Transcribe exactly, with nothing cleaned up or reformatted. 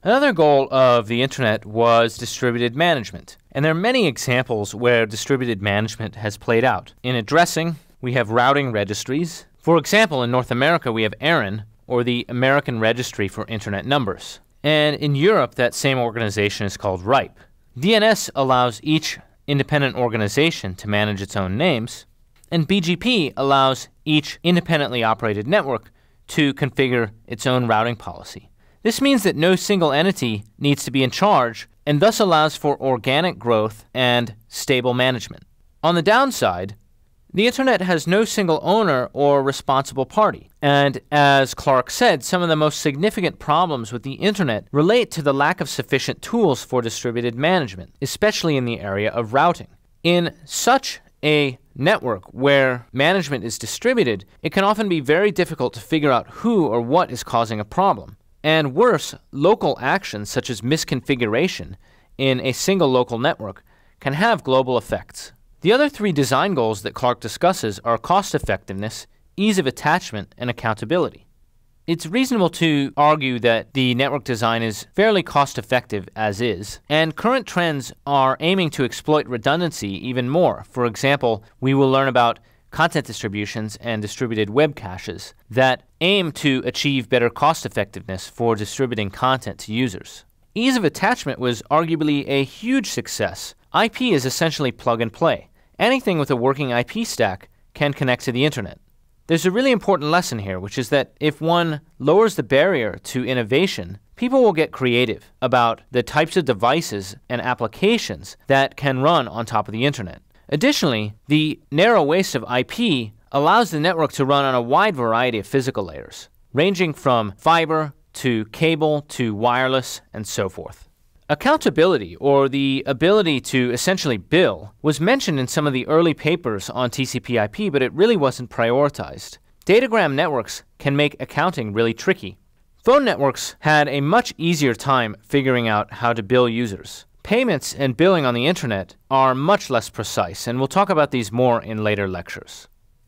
Another goal of the internet was distributed management, and there are many examples where distributed management has played out. In addressing, we have routing registries. For example, in North America, we have ARIN, or the American Registry for Internet Numbers. And in Europe, that same organization is called RIPE. D N S allows each independent organization to manage its own names, and B G P allows each independently operated network to configure its own routing policy. This means that no single entity needs to be in charge, and thus allows for organic growth and stable management. On the downside, the internet has no single owner or responsible party. And as Clark said, some of the most significant problems with the internet relate to the lack of sufficient tools for distributed management, especially in the area of routing. In such a network where management is distributed, it can often be very difficult to figure out who or what is causing a problem. And worse, local actions such as misconfiguration in a single local network can have global effects. The other three design goals that Clark discusses are cost effectiveness, ease of attachment, and accountability. It's reasonable to argue that the network design is fairly cost-effective as is, and current trends are aiming to exploit redundancy even more. For example, we will learn about content distributions and distributed web caches that aim to achieve better cost-effectiveness for distributing content to users. Ease of attachment was arguably a huge success. I P is essentially plug and play. Anything with a working I P stack can connect to the internet. There's a really important lesson here, which is that if one lowers the barrier to innovation, people will get creative about the types of devices and applications that can run on top of the internet. Additionally, the narrow waist of I P allows the network to run on a wide variety of physical layers, ranging from fiber to cable to wireless and so forth. Accountability, or the ability to essentially bill, was mentioned in some of the early papers on T C P I P, but it really wasn't prioritized. Datagram networks can make accounting really tricky. Phone networks had a much easier time figuring out how to bill users. Payments and billing on the internet are much less precise, and we'll talk about these more in later lectures.